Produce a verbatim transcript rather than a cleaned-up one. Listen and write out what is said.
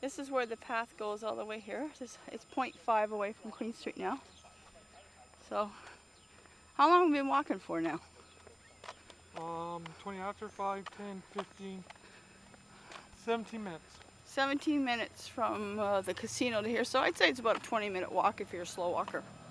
This is where the path goes all the way here. This, it's point five away from Queen Street now. So, how long have we been walking for now? Um, twenty after, five, ten, fifteen, seventeen minutes. seventeen minutes from uh, the casino to here. So I'd say it's about a twenty minute walk if you're a slow walker.